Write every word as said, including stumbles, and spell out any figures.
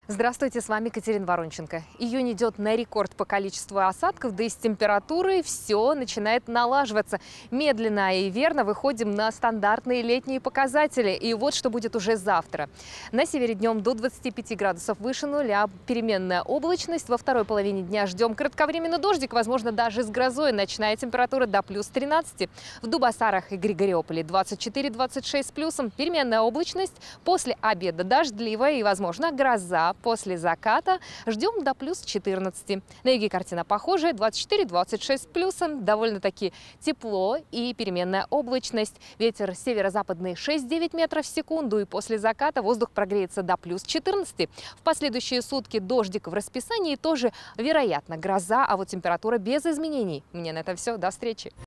Здравствуйте, с вами Катерина Воронченко. Июнь идет на рекорд по количеству осадков, да и с температурой все начинает налаживаться. Медленно и верно выходим на стандартные летние показатели. И вот что будет уже завтра. На севере днем до двадцати пяти градусов выше нуля, переменная облачность. Во второй половине дня ждем кратковременный дождик, возможно, даже с грозой. Ночная температура до плюс тринадцати. В Дубасарах и Григориополе двадцать четыре — двадцать шесть с плюсом. Переменная облачность. После обеда дождливая и, возможно, гроза. После заката ждем до плюс четырнадцати. На юге картина похожая. двадцать четыре — двадцать шесть с плюсом. Довольно-таки тепло и переменная облачность. Ветер северо-западный шесть — девять метров в секунду. И после заката воздух прогреется до плюс четырнадцати. В последующие сутки дождик в расписании, тоже вероятно гроза, а вот температура без изменений. У меня на этом все. До встречи.